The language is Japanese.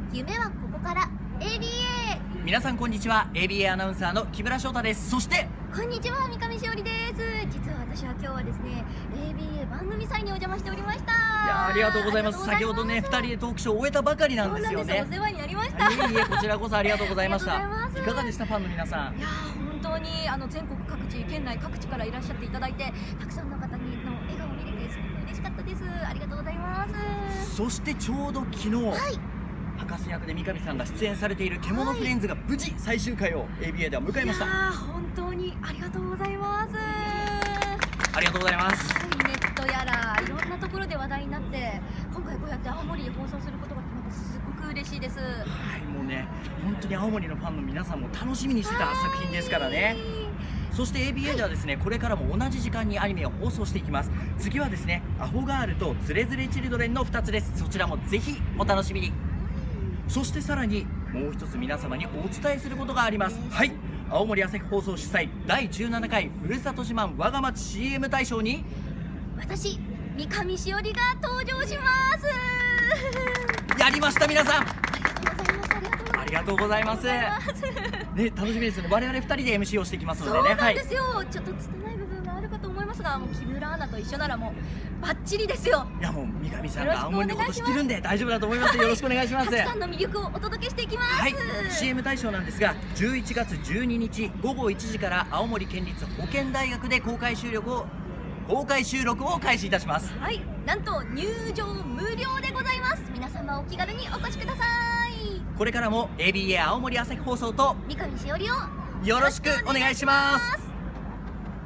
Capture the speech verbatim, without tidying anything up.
夢はここから エービーエー。 皆さんこんにちは。 エービーエー アナウンサーの木村翔太です。そしてこんにちは、三上しおりです。実は私は今日はですね エービーエー 番組祭にお邪魔しておりました。 いやありがとうございます。先ほどねふたりでトークショーを終えたばかりなんですよね。 お世話になりました。 いえいえ、こちらこそありがとうございました。 ありがとうございます。 いかがでした、ファンの皆さん。 いやー本当にあの全国各地、県内各地からいらっしゃっていただいて、たくさんの方にの笑顔を見れてすごく嬉しかったです。ありがとうございます。 そしてちょうど昨日、はい、博士役で三上さんが出演されている獣フレンズが無事最終回を エービーエー では迎えました。 いやー本当にありがとうございます。 ありがとうございます。 ネットやらいろんなところで話題になって、今回こうやって青森で放送することが決まってすごく嬉しいです。はい、 もうね本当に青森のファンの皆さんも楽しみにしてた作品ですからね。そして エービーエー ではですね、これからも同じ時間にアニメを放送していきます。次はですね、アホガールとズレズレチルドレンのふたつです。そちらもぜひお楽しみに。そしてさらにもう一つ皆様にお伝えすることがあります。はい、青森朝日放送主催だいじゅうななかいふるさと自慢我が町 シーエム 大賞に私三上しおりが登場します。 やりました。皆さんありがとうございます。 ありがとうございます。ね、楽しみですよね。我々ふたりで エムシー をしていきますのでね。 そうなんですよ、はい、ちょっと拙い部分があるかと思いますが、もう木村アナと一緒ならもうバッチリですよ。 いやもう三上さんが青森のこと知ってるんで大丈夫だと思います。よろしくお願いします。 たくさんの魅力をお届けしていきます。 はい、シーエム 大賞なんですがじゅういちがつじゅうににちごごいちじから青森県立保健大学で公開収録を公開収録を開始いたします。 はい、なんと入場無料でございます。皆様お気軽にお越しください。 これからも エービーエー 青森朝日放送と三上しおりをよろしくお願いします。